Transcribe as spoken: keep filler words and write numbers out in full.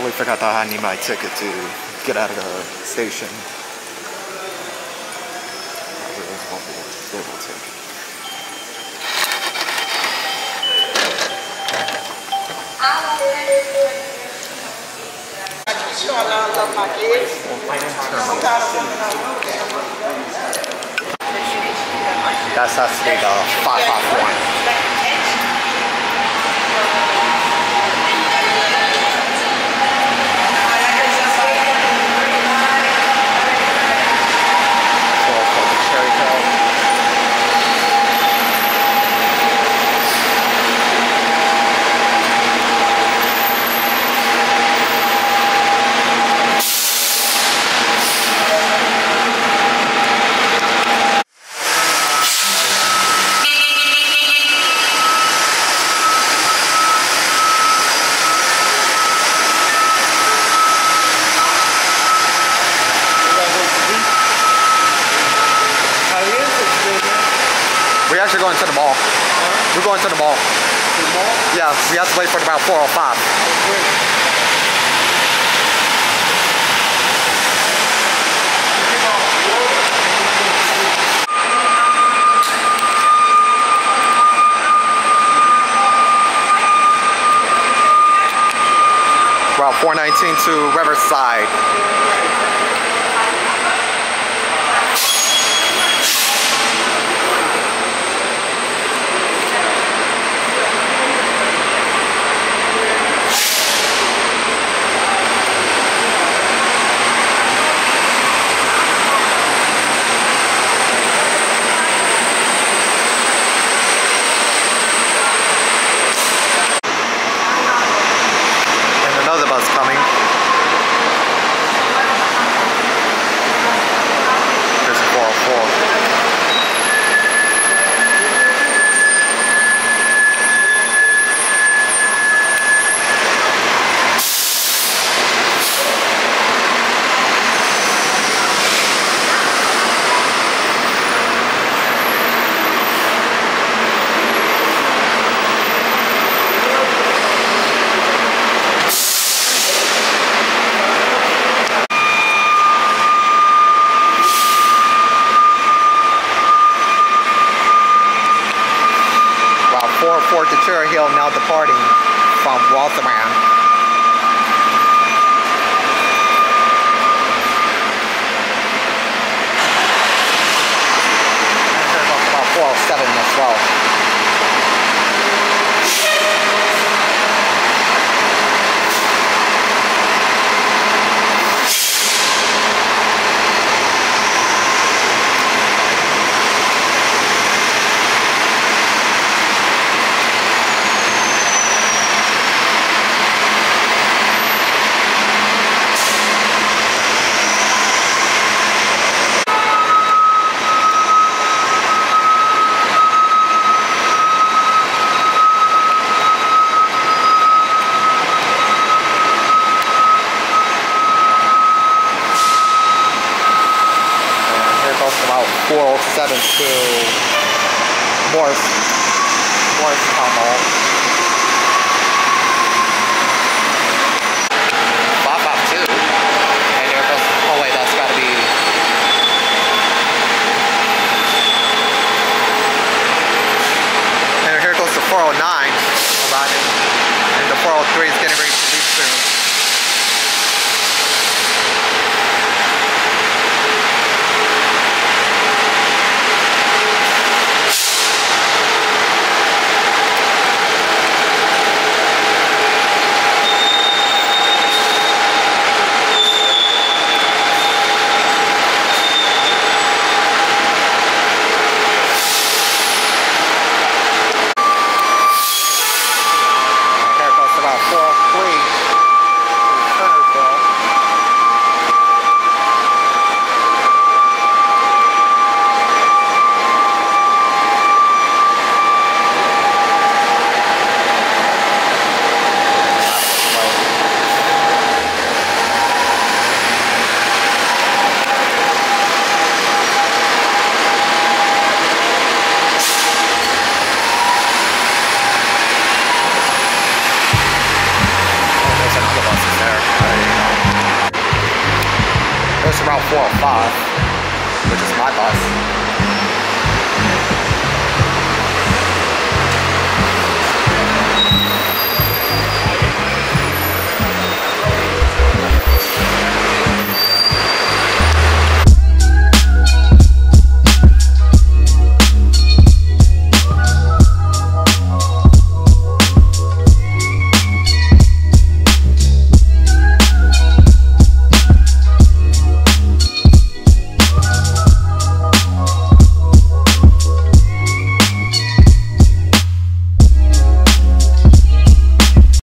totally forgot that I need my ticket to get out of the station. That's has to be the five five one. We're actually going to the mall. Huh? We're going to the mall. To the mall? Yeah, we have to wait for about four oh five. Route four nineteen to Riverside. Fort to Cherry Hill now departing from Waltham. About four oh seven as well. four oh seven to Morris, Morristown Mall. five five two. And there goes, oh wait, that's gotta be. And here goes the four oh nine arriving. And the four oh three is getting ready to leave soon. about four oh five, which is my bus.